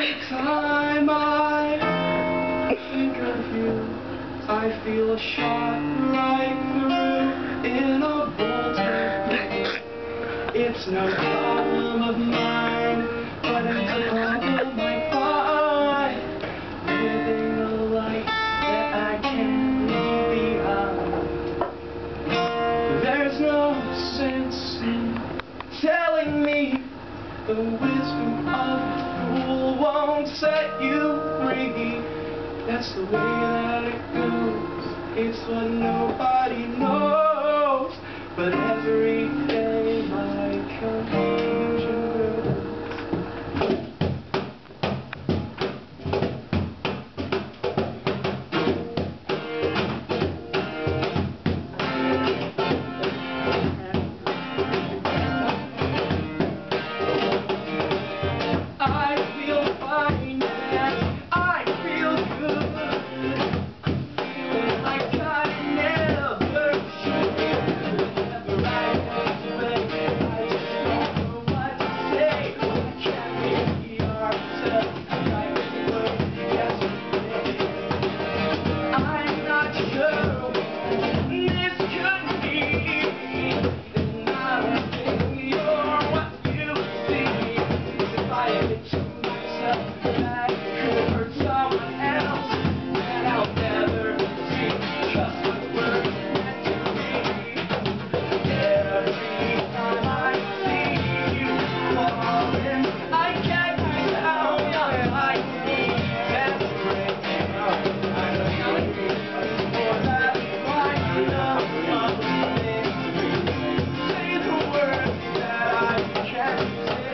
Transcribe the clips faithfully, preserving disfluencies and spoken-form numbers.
Every time I think of you, I feel a shot right through in a bolt. It's no problem of mine, but it's a problem I find living a life that I can't leave behind. There's no sense in telling me the wisdom of a fool won't set you free. That's the way that it goes. It's what nobody knows. But every day my confusion grows. I feel fine and I feel good, feeling like I never should. Whenever I want to wait, I just don't know what to say. I can't be ourselves like we were yesterday. I'm not sure what this could be, and I don't think you're what you see. If I admit to myself that it could hurt someone else, then I'll never see just what we're meant to be. Every time I see you falling, I can't be down. I need separate. I'm telling you, for that one love thing. Say the words that I can't say.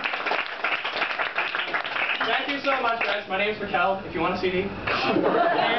Thank you so much, guys. My name's Raquel. If you want a C D.